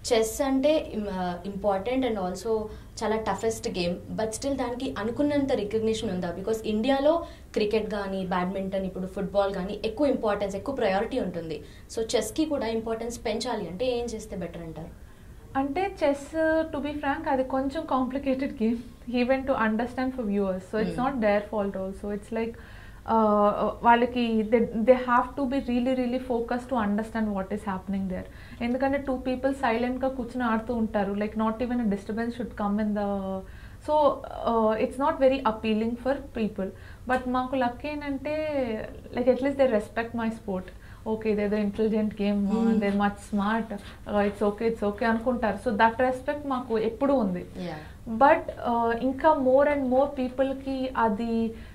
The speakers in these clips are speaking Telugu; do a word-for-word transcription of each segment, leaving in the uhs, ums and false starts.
చెస్ అంటే ఇంపార్టెంట్ అండ్ ఆల్సో చాలా టఫెస్ట్ గేమ్, బట్ స్టిల్ దానికి అనుకున్నంత రికగ్నిషన్ ఉందా? బికాస్ ఇండియాలో క్రికెట్ కానీ బ్యాడ్మింటన్ ఇప్పుడు ఫుట్బాల్ కానీ ఎక్కువ ఇంపార్టెన్స్ ఎక్కువ ప్రయారిటీ ఉంటుంది. సో చెస్కి కూడా ఇంపార్టెన్స్ పెంచాలి అంటే ఏం చేస్తే బెటర్ అంటారు? అంటే చెస్ టు బి ఫ్రాంక్ అది కొంచెం complicated game even to understand for viewers. So it's not their fault also. It's like వాళ్ళకి they they have to be really really focus to understand what is happening there. ఎందుకంటే టూ పీపుల్ సైలెంట్గా కూర్చొని ఆడుతూ ఉంటారు. Like not even a disturbance should come in the. So it's not very appealing for people. But మాకు లక్ ఏంటంటే like at least they respect my sport. Okay ఇదేదో intelligent game, they much smart, it's okay it's okay అనుకుంటారు. సో దట్ రెస్పెక్ట్ మాకు ఎప్పుడూ ఉంది. బట్ ఇంకా మోర్ అండ్ మోర్ పీపుల్కి అది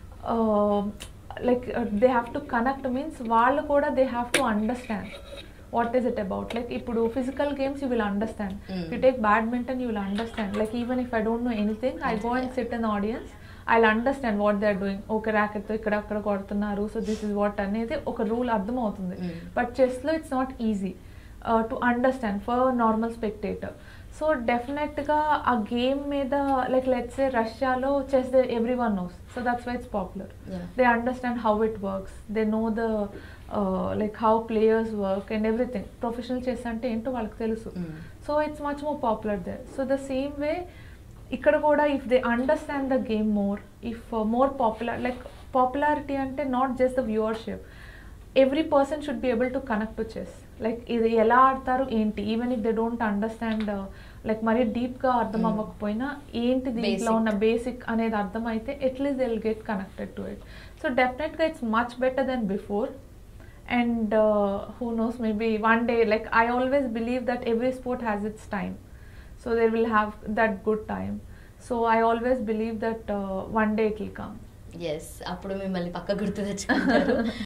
like they have to connect means వాళ్ళు కూడా they have to understand what is it about. Like ఇప్పుడు physical games you will understand, you take badminton you will understand. Like even if I don't know anything I go and sit in the audience, I understand what they are doing. ఒక ర్యాకెట్తో ఇక్కడ అక్కడ కొడుతున్నారు, సో దిస్ ఇస్ వాట్ అనేది ఒక రూల్ అర్థమవుతుంది. బట్ చెస్లో it's not easy to understand for normal spectator. So డెఫినెట్గా ఆ గేమ్ మీద లైక్ లెట్స్ సే రష్యాలో chess everyone knows, so that's why it's popular. They understand how it works, they know the like how players work and everything. Professional chess అంటే ఏంటో వాళ్ళకి తెలుసు. So it's much more popular there. So the same way ఇక్కడ కూడా if they understand the game more, if more popular like popularity అంటే not just the viewership, every person should be able to connect to chess. Like ఇది ఎలా ఆడతారు ఏంటి, even if they don't understand like మరీ డీప్గా అర్థం అవ్వకపోయినా ఏంటి దీంట్లో ఉన్న బేసిక్ అనేది అర్థమైతే at least they will get connected to it. So డెఫినెట్గా it's much better than before. And who knows maybe one day like I always believe that every sport has its time. So they will have that good time. So I always believe that uh, one day it will come. Yes, appudu mimmalni pakka gurtu techukuntaru.